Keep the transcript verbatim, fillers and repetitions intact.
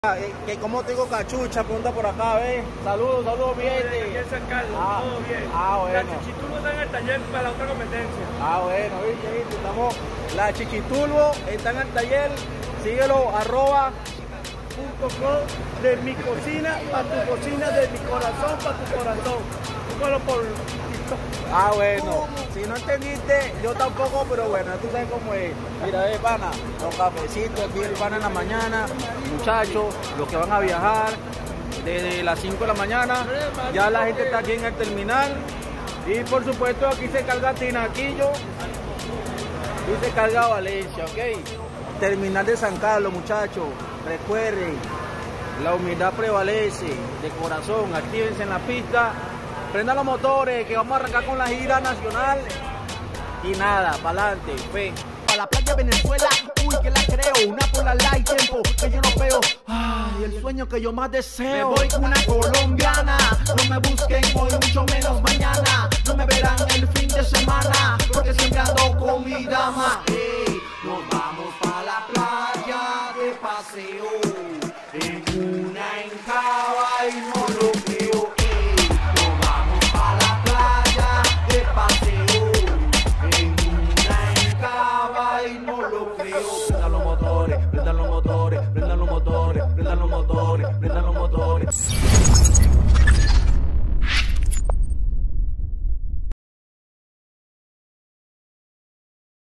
Que, que como te digo cachucha, pregunta por acá, ¿ves? Saludos, saludos, bien. Aquí en San Carlos, ah, todo bien. Ah, bueno. La Chichitulbo está en el taller para la otra competencia. Ah, bueno, viste, viste, estamos. La Chichitulbo está en el taller, síguelo, arroba. Punto com de mi cocina, para tu cocina, de mi corazón, para tu corazón. Búscalo por TikTok. Ah, bueno. Si no entendiste, yo tampoco, pero bueno, tú sabes cómo es. Mira, ve, pana, los cafecitos aquí, el pana en la mañana, muchachos, los que van a viajar desde las cinco de la mañana, ya la gente está aquí en el terminal. Y por supuesto, aquí se carga Tinaquillo y se carga Valencia, ¿ok? Terminal de San Carlos, muchachos, recuerden, la humildad prevalece, de corazón, actívense en la pista. Prendan los motores, que vamos a arrancar con la gira nacional. Y nada, pa'lante, fe. Pa' la playa Venezuela, uy, que la creo. Una por la light, tiempo que yo no veo. Ay, el sueño que yo más deseo. Me voy con una colombiana. No me busquen hoy, mucho menos mañana. No me verán el fin de semana, porque siempre ando con mi dama. Ey, nos vamos pa' la playa de paseo. En una encaba y no lo creo. Prendan los motores, prendan los motores, prendan los motores, prendan los motores, prendan los motores.